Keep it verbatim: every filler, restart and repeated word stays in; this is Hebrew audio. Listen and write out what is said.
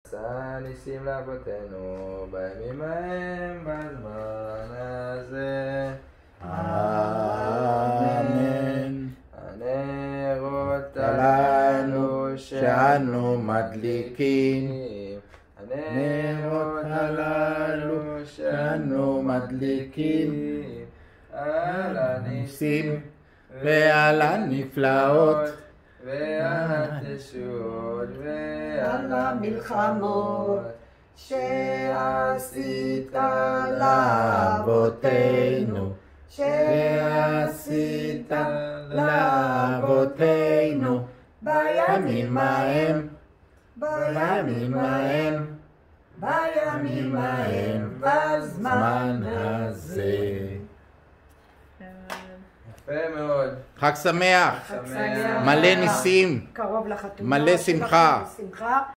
עשה ניסים לאבותינו בימים ההם בזמן הזה. אמן. הנרות הללו שאנו מדליקים, הנרות הללו שאנו מדליקים, על הניסים ועל הנפלאות ועל התשועות ועל המלחמות שעשית לאבותינו, שעשית לאבותינו בימים ההם, בימים ההם, בימים ההם בזמן הזה. יפה מאוד. חג שמח, חג שמח. מלא ניסים, קרוב לחתונה, מלא שמחה. שמחה.